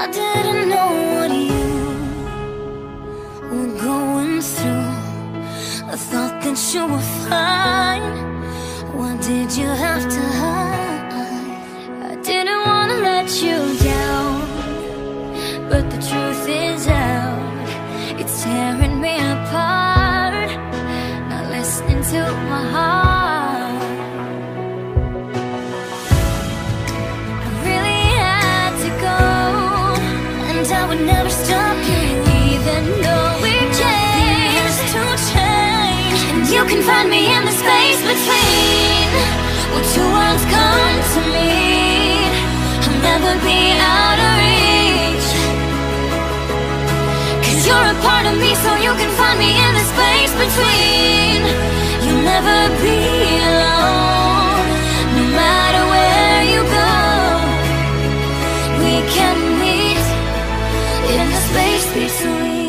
didn't know what you were going through. I thought that you were fine. Why did you have to hide? I didn't want to let you down, but the truth is out. It's tearing me apart. Not listening to my heart. I really had to go, and I would never stop you, even though we changed to change. And you can find me in the space between where two worlds come to meet. I'll never be out of reach, 'cause you're a part of me, so you can find me in the space between. You'll never be alone, no matter where you go. We can meet in the space between.